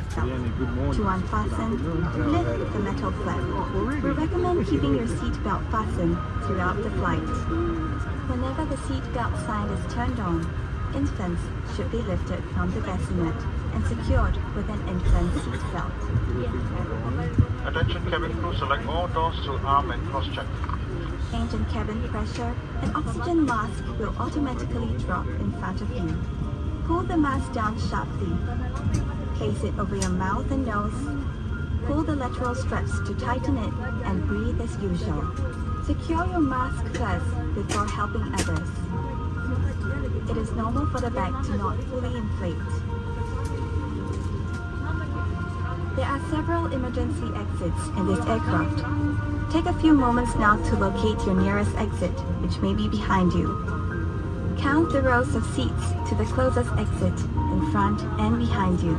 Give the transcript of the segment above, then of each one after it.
seatbelt. To unfasten, lift the metal flap. We recommend keeping your seatbelt fastened throughout the flight. Whenever the seatbelt sign is turned on, infants should be lifted from the bassinet and secured with an infant seatbelt. Attention cabin crew, select all doors to arm and cross-check. Change in cabin pressure, an oxygen mask will automatically drop in front of you. Pull the mask down sharply. Place it over your mouth and nose. Pull the lateral straps to tighten it and breathe as usual. Secure your mask first before helping others. It is normal for the bag to not fully inflate. There are several emergency exits in this aircraft. Take a few moments now to locate your nearest exit, which may be behind you. Count the rows of seats to the closest exit in front and behind you.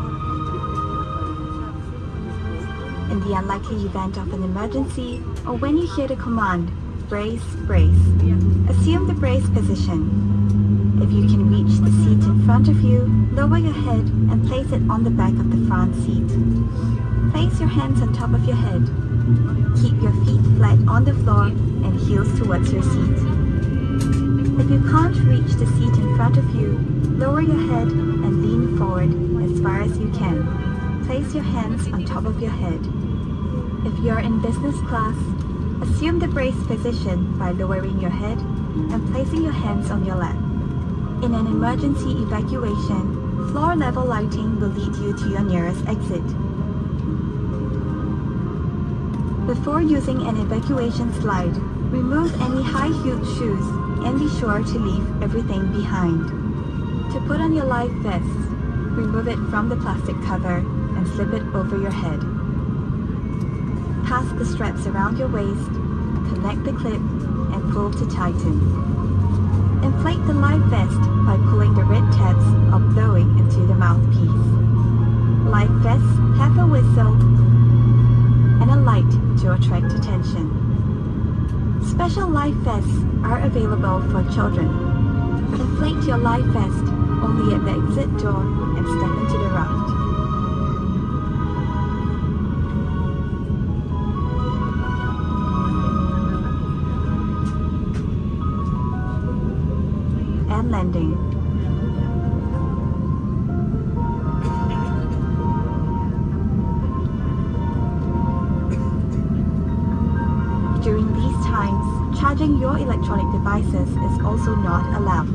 In the unlikely event of an emergency, or when you hear the command, brace, brace, assume the brace position. If you can reach the seat in front of you, lower your head and place it on the back of the front seat. Place your hands on top of your head. Keep your feet flat on the floor and heels towards your seat. If you can't reach the seat in front of you, lower your head and lean forward as far as you can. Place your hands on top of your head. If you're in business class, assume the brace position by lowering your head and placing your hands on your lap. In an emergency evacuation, floor-level lighting will lead you to your nearest exit. Before using an evacuation slide, remove any high-heeled shoes and be sure to leave everything behind. To put on your life vest, remove it from the plastic cover and slip it over your head. Pass the straps around your waist, connect the clip, and pull to tighten. Inflate the life vest by pulling the red tabs or blowing into the mouthpiece. Life vests have a whistle and a light to attract attention. Special life vests are available for children. Inflate your life vest only at the exit door and step into the raft. And landing. During these times, charging your electronic devices is also not allowed.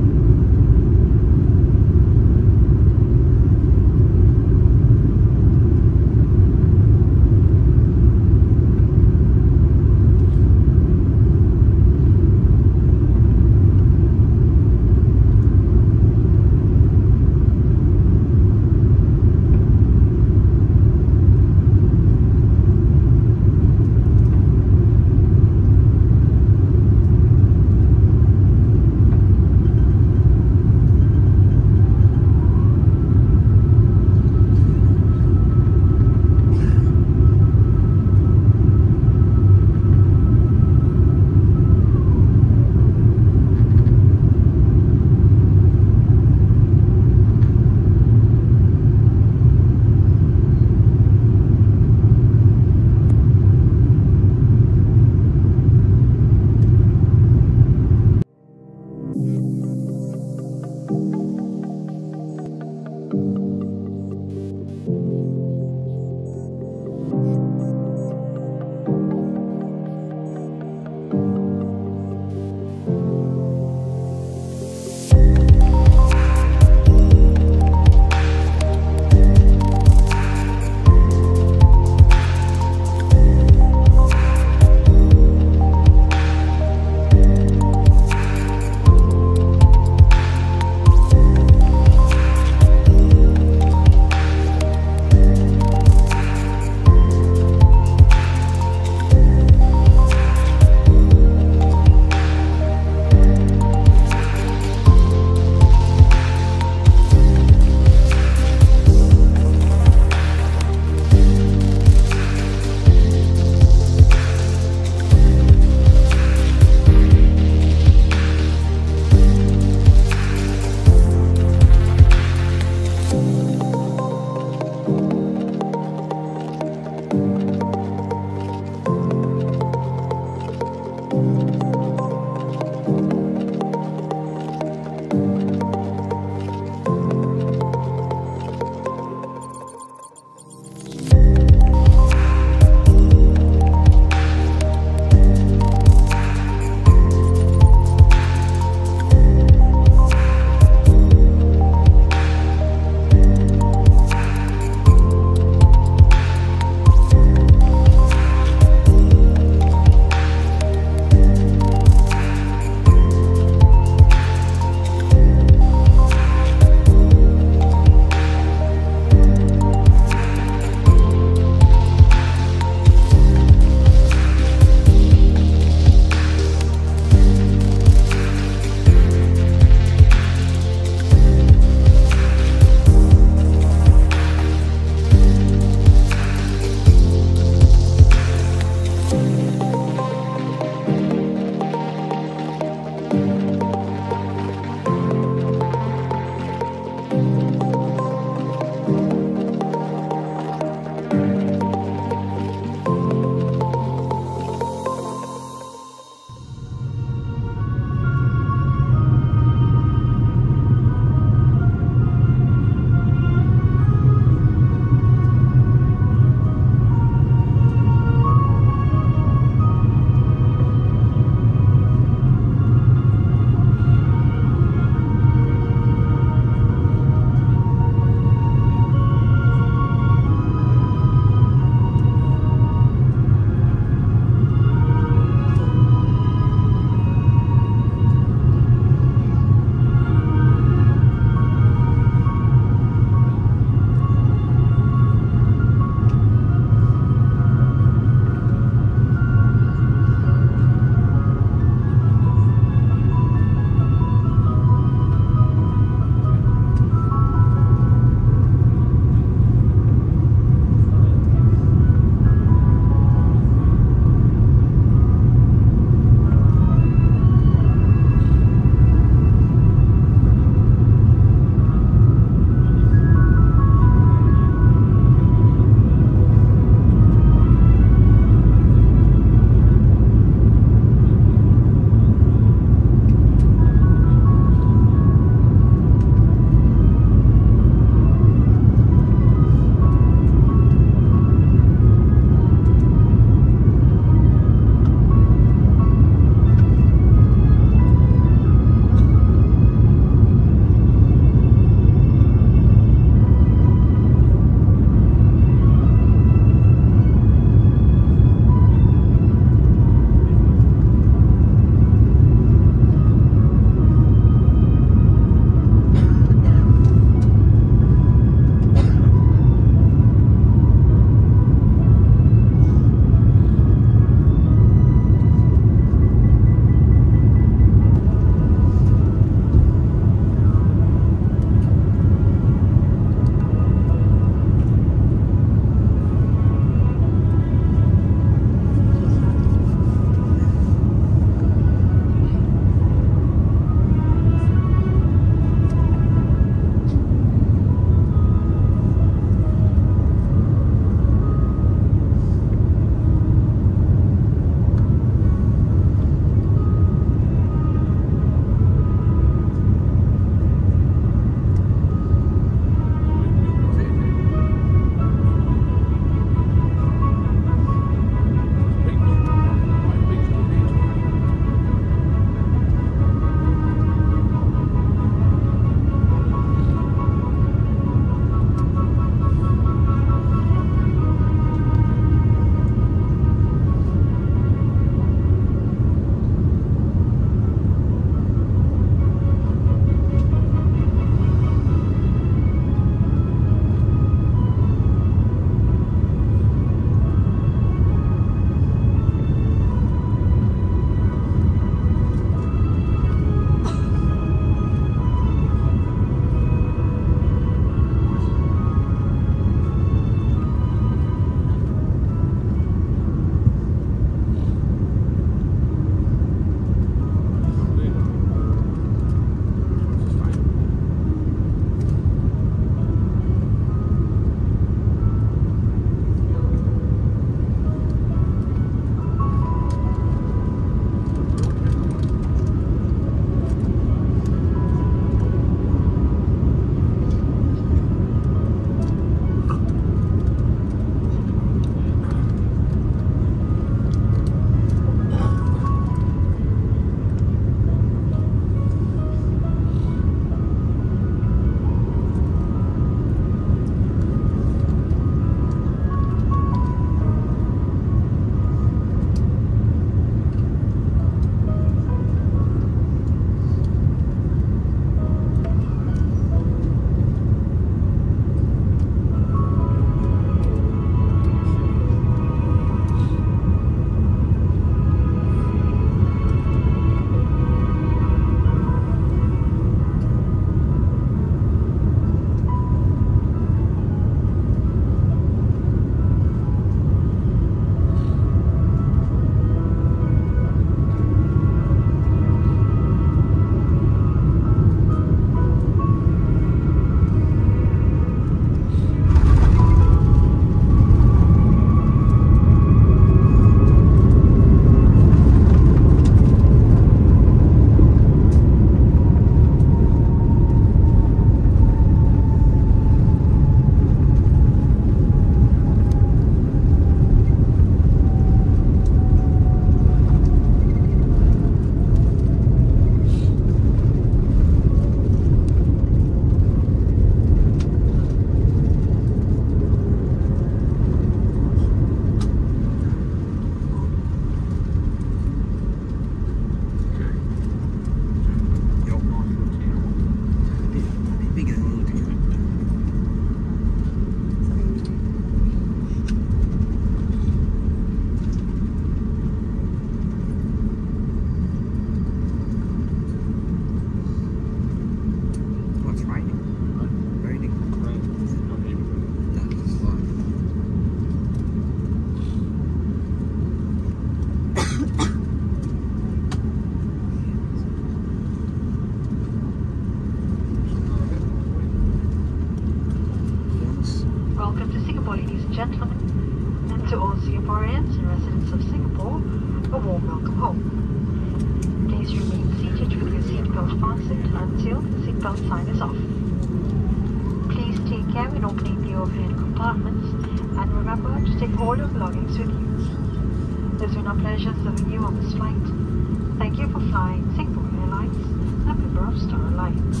gentlemen, and to all Singaporeans and residents of Singapore, a warm welcome home. Please remain seated with your seatbelt fastened until the seatbelt sign is off. Please take care when opening the overhead compartments, and remember to take all your belongings with you. It's been our pleasure serving you on this flight. Thank you for flying Singapore Airlines, a member of Star Alliance.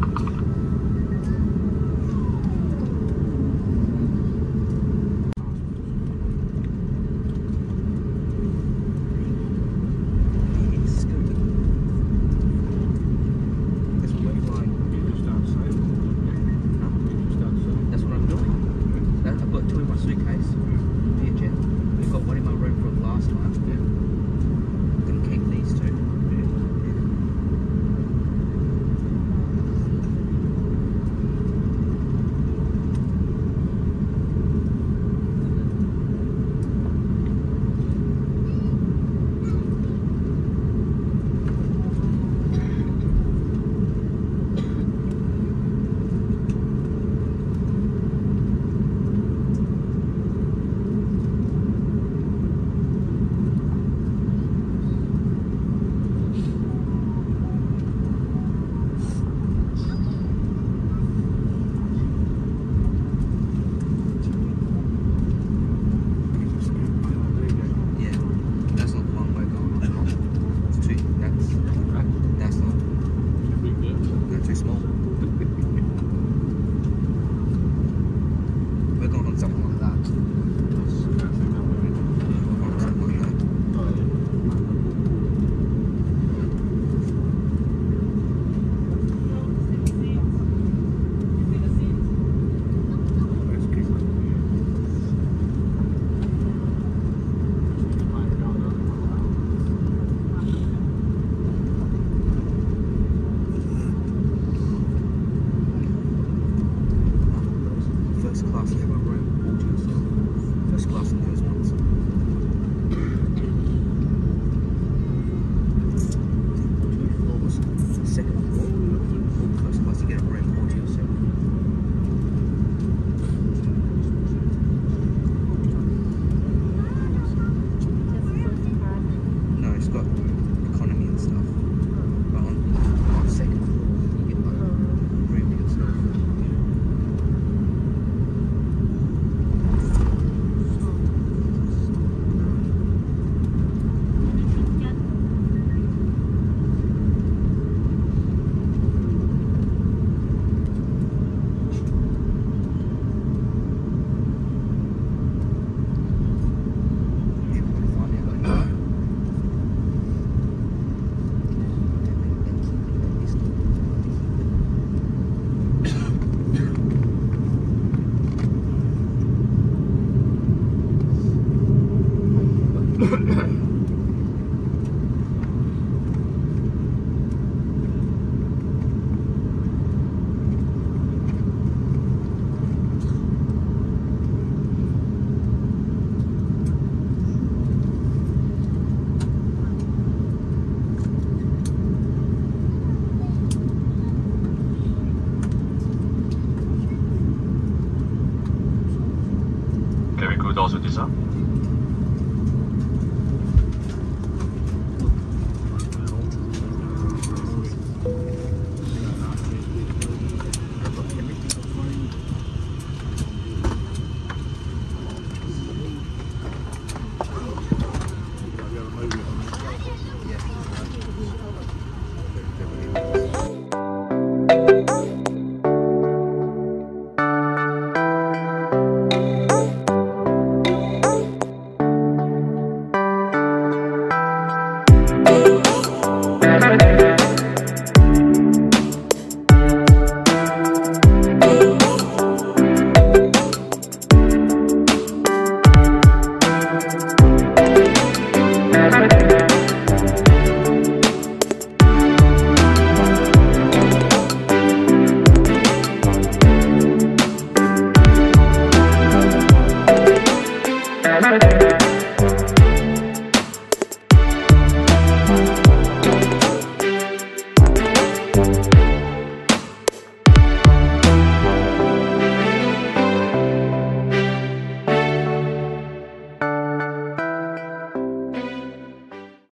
also this up. Bye.